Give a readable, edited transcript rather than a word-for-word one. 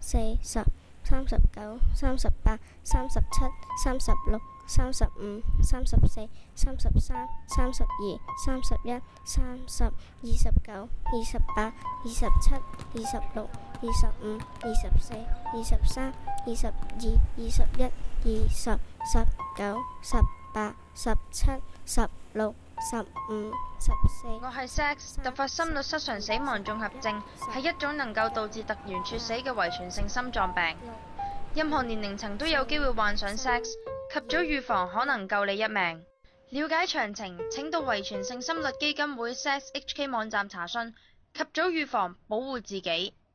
40、39、38、37、36、35、34、33、32、31、30、29、28、27、26、25、24、23、22、21、20、19、18、17、16、15、14。 我係 SACS， 突發心律失常死亡綜合症係一種能夠導致突然猝死嘅遺傳性心臟病。任何年齡層都有機會患上 SACS， 及早預防可能救你一命。了解詳情，請到遺傳性心律基金會 SACS HK 網站查詢。及早預防，保護自己。